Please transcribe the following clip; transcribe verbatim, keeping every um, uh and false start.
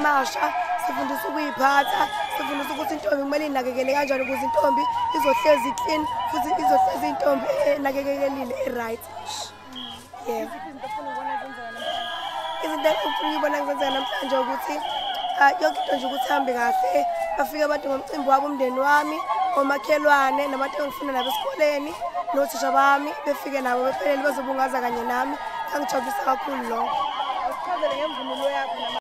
amasha, sifundisa ukuyiphatha, sifundisa ukuthi intombi kumele inakekele kanjani ukuze intombi izohlezi clean futhi izohlezi intombi enakekelelile e-right. Yeah. Izinto ufuna ukubona ngizenzeka namhlanje ukuthi yonke into nje ukuthi hambe kahle, bafike abantu ngomcimbi wabo umndeni wami, omakhelwane nabantu engifuna nabo esikoleni, nothisha bami befike nabo bephelele bazobungaza kanye nami. Angijabulisa kakhulu lokho. Asichazele ngemvunulo yakho.